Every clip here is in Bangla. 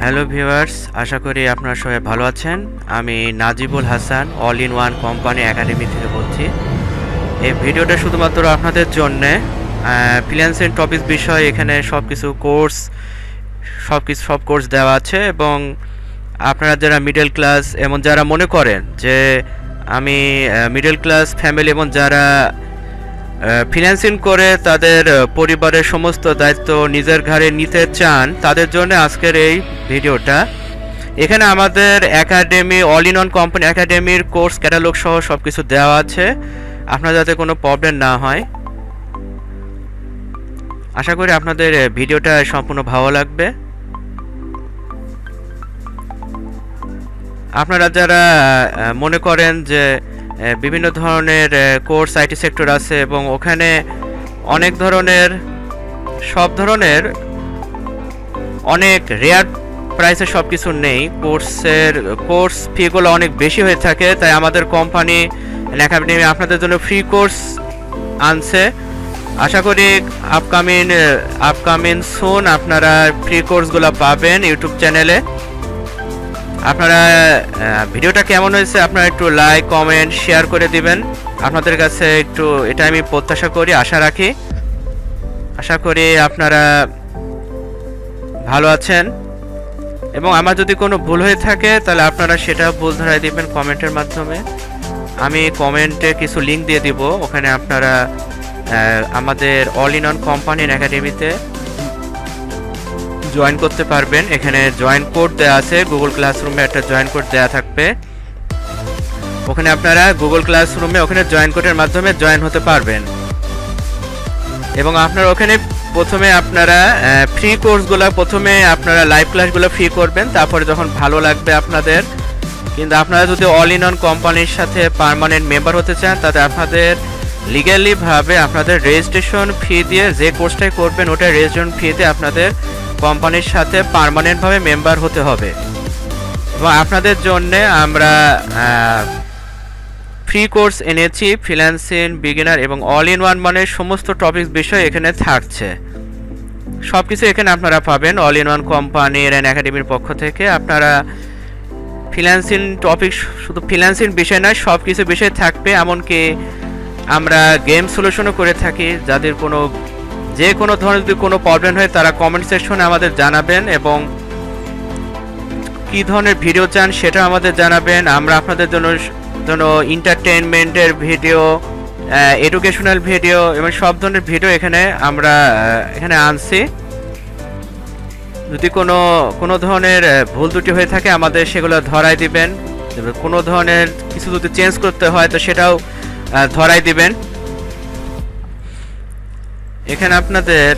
হ্যালো ভিউয়ার্স, আশা করি আপনারা সবাই ভালো আছেন। আমি Nazibul Hasan all in one company academy থেকে বলছি। এই ভিডিওটা শুধুমাত্র আপনাদের জন্যে ফ্রিল্যান্সিং টপিক বিষয়ে এখানে সব কোর্স দেওয়া আছে এবং আপনারা যারা মিডল ক্লাস এবং যারা মনে করেন যে আমি মিডল ক্লাস ফ্যামিলি এবং যারা ফ্রিল্যান্সিং করে তাদের পরিবারের সমস্ত দায়িত্ব নিজের ঘাড়ে নিতে চান, তাদের জন্য আজকের এই ভিডিওটা। এখানে আমাদের academy all in one company একাডেমির কোর্স ক্যাটালগ সহ সব কিছু দেওয়া আছে, আপনার যাতে কোনো প্রবলেম না হয়। আশা করি আপনাদের ভিডিওটা সম্পূর্ণ ভালো লাগবে। আপনারা যারা মনে করেন যে বিভিন্ন ধরনের কোর্স আইটি সেক্টর আছে এবং ওখানে অনেক ধরনের সব ধরনের অনেক রেয়ার প্রাইসে সব কিছু নেই, কোর্স ফিগুলো অনেক বেশি হয়ে থাকে, তাই আমাদের কোম্পানি একাডেমি আপনাদের জন্য ফ্রি কোর্স আনছে। আশা করি আপকামিং সুন আপনারা ফ্রি কোর্সগুলো পাবেন ইউটিউব চ্যানেলে। আপনারা ভিডিওটা কেমন হয়েছে আপনারা একটু লাইক কমেন্ট শেয়ার করে দিবেন। আপনাদের কাছে একটু এটা আমি প্রত্যাশা করি, আশা রাখি। আশা করি আপনারা ভালো আছেন এবং আমার যদি কোনো ভুল হয়ে থাকে তাহলে আপনারা সেটা ভুল ধরাই দিবেন কমেন্টের মাধ্যমে। আমি কমেন্টে কিছু লিঙ্ক দিয়ে দিব, ওখানে আপনারা আমাদের অল ইন ওয়ান কোম্পানি একাডেমিতে জয়েন করতে পারবেন। এখানে জয়েন কোড দেওয়া আছে, গুগল ক্লাসরুমে একটা জয়েন কোড দেওয়া থাকবে, ওখানে আপনারা গুগল ক্লাসরুমে ওখানে জয়েন কোডের মাধ্যমে জয়েন হতে পারবেন এবং আপনারা ওখানে প্রথমে আপনারা ফ্রি কোর্সগুলো প্রথমে আপনারা লাইভ ক্লাসগুলো ফ্রি করবেন, তারপরে যখন ভালো লাগবে আপনাদের, কিন্তু আপনারা যদি অল ইন ওয়ান কোম্পানির সাথে পার্মানেন্ট মেম্বার হতে চান তাতে আপনাদের লিগ্যালি ভাবে আপনাদের রেজিস্ট্রেশন ফি দিয়ে যে কোর্সটাই করবেন ওটা রেজিস্ট্রেশন ফি দিয়ে আপনাদের কোম্পানির সাথে পার্মানেন্টভাবে মেম্বার হতে হবে। এবং আপনাদের জন্য আমরা ফ্রি কোর্স এনেছি, ফ্রিল্যান্সিং বিগিনার এবং অল ইন ওয়ান মানে সমস্ত টপিক বিষয় এখানে থাকছে। সব কিছু এখানে আপনারা পাবেন অল ইন ওয়ান কোম্পানির একাডেমির পক্ষ থেকে। আপনারা ফ্রিল্যান্সিং টপিক শুধু ফ্রিল্যান্সিং বিষয় নয়, সব কিছু বিষয় থাকবে। এমনকি আমরা গেম সলিউশনও করে থাকি, যাদের যে কোনো ধরনের যদি কোনো প্রবলেম হয় তারা কমেন্ট সেকশনে আমাদের জানাবেন এবং কী ধরনের ভিডিও চান সেটা আমাদের জানাবেন। আমরা আপনাদের জন্য এন্টারটেইনমেন্টের ভিডিও, এডুকেশনাল ভিডিও এবং সব ধরনের ভিডিও আমরা এখানে আনছি। যদি কোনো ধরনের ভুল ত্রুটি হয়ে থাকে আমাদের সেগুলো ধরাই দিবেন, কোনো ধরনের কিছু যদি চেঞ্জ করতে হয় তো সেটাও ধরাই দিবেন। এখানে আপনাদের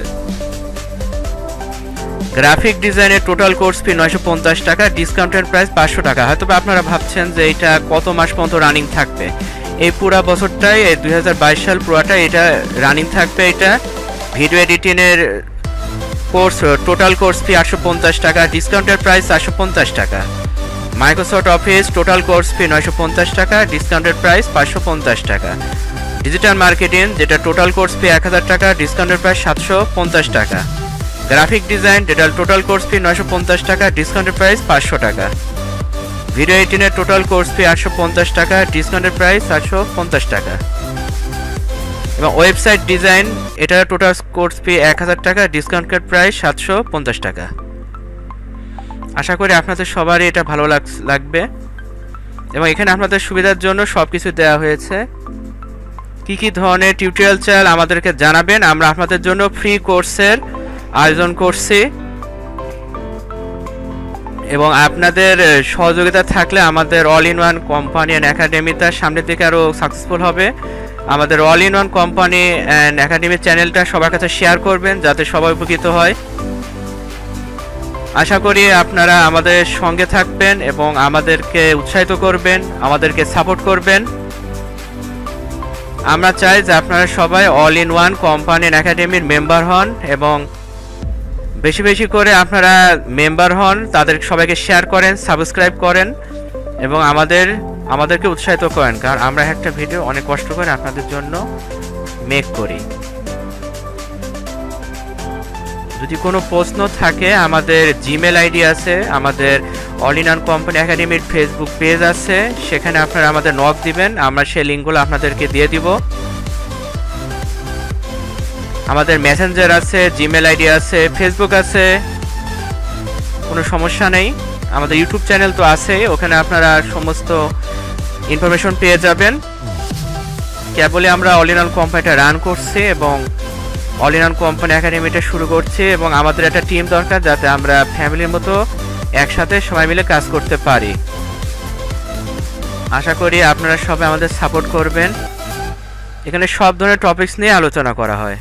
গ্রাফিক ডিজাইনের টোটাল কোর্স ফি 950 টাকা, ডিসকাউন্টেড প্রাইস 500 টাকা। হয়তো আপনারা ভাবছেন যে এটা কত মাস পর্যন্ত রানিং থাকবে। এই পুরো বছরটাই, এই 2022 সাল পুরোটা এটা রানিং থাকবে। এটা ভিডিও এডিটিংয়ের কোর্স টোটাল কোর্স ফি 850 টাকা, ডিসকাউন্টেড প্রাইস 450 টাকা। Microsoft office total course fee 950 টাকা, ডিসকাউন্টেড প্রাইস 550 টাকা। ডিজিটাল মার্কেটিং যেটা টোটাল কোর্স ফি 1000 টাকা, ডিসকাউন্টেড প্রাইস 750 টাকা। গ্রাফিক ডিজাইন যেটা টোটাল কোর্স ফি 950 টাকা, ডিসকাউন্টেড প্রাইস 500 টাকা। ভিডিও এডিটিংয়ের টোটাল কোর্স ফি 850 টাকা, ডিসকাউন্টেড প্রাইস 750 টাকা। এবং ওয়েবসাইট ডিজাইন এটা টোটাল কোর্স ফি 1000 টাকা, ডিসকাউন্টেড প্রাইস 750 টাকা। আশা করি আপনাদের সবারই এটা ভালো লাগবে এবং এখানে আপনাদের সুবিধার জন্য সব কিছু দেওয়া হয়েছে। কি ধরনের টিউটোরিয়াল চান আমাদেরকে জানাবেন, আমরা আপনাদের জন্য ফ্রি কোর্সের আয়োজন করছি এবং আপনাদের সহযোগিতা থাকলে আমাদের all in one company and একাডেমিটা সামনের দিকে আরও সাকসেসফুল হবে। আমাদের all in one company and একাডেমির চ্যানেলটা সবার কাছে শেয়ার করবেন যাতে সবাই উপকৃত হয়। আশা করি আপনারা আমাদের সঙ্গে থাকবেন এবং আমাদেরকে উৎসাহিত করবেন, আমাদেরকে সাপোর্ট করবেন। আমরা চাই যে আপনারা সবাই অল ইন ওয়ান কোম্পানি একাডেমির মেম্বার হন এবং বেশি বেশি করে আপনারা মেম্বার হন, তাদের সবাইকে শেয়ার করেন, সাবস্ক্রাইব করেন এবং আমাদেরকে উৎসাহিত করেন, কারণ আমরা একটা ভিডিও অনেক কষ্ট করে আপনাদের জন্য মেক করি। যদি কোনো প্রশ্ন থাকে আমাদের জিমেল আইডি আছে, আমাদের অল ইন ওয়ান কোম্পানি একাডেমির ফেসবুক পেজ আছে, সেখানে আপনারা আমাদের নক দিবেন, আমরা সেই লিঙ্কগুলো আপনাদেরকে দিয়ে দিব। আমাদের মেসেঞ্জার আছে, জিমেল আইডি আছে, ফেসবুক আছে, কোনো সমস্যা নেই। আমাদের ইউটিউব চ্যানেল তো আছে, ওখানে আপনারা সমস্ত ইনফরমেশন পেয়ে যাবেন। কেবলই আমরা অল ইন ওয়ান কোম্পানিটা রান করছি এবং অল ইন ওয়ান কোম্পানি একাডেমিটা শুরু করছি, এবং আমাদের একটা টিম দরকার যাতে আমরা ফ্যামিলির মতো একসাথে সবাই মিলে কাজ করতে পারি। আশা করি আপনারা সবাই আমাদের সাপোর্ট করবেন। এখানে সব ধরনের টপিকস নিয়ে আলোচনা করা হয়।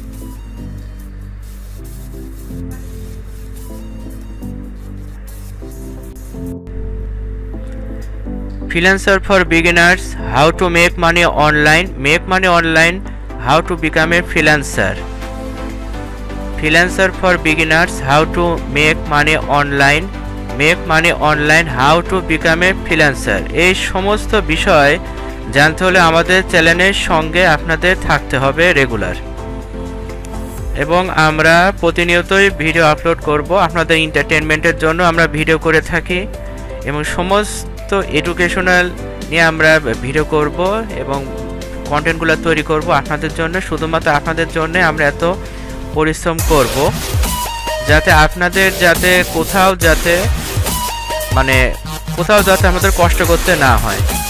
Freelancer for beginners, how to make money online, how to become a freelancer. Freelancer for beginners, how to make money online, how to become a freelancer. এই সমস্ত বিষয় জানতে হলে আমাদের চ্যানেলের সঙ্গে আপনাদের থাকতে হবে রেগুলার, এবং আমরা প্রতিনিয়তই ভিডিও আপলোড করব। আপনাদের এন্টারটেইনমেন্টের জন্য আমরা ভিডিও করে থাকি, এবং সমস্ত এডুকেশনাল নিয়ে আমরা ভিডিও করব এবং কন্টেন্টগুলো তৈরি করব আপনাদের জন্য, শুধুমাত্র আপনাদের জন্য আমরা এত পরিশ্রম করব, যাতে আপনাদের কোথাও যাতে আমাদের কষ্ট করতে না হয়।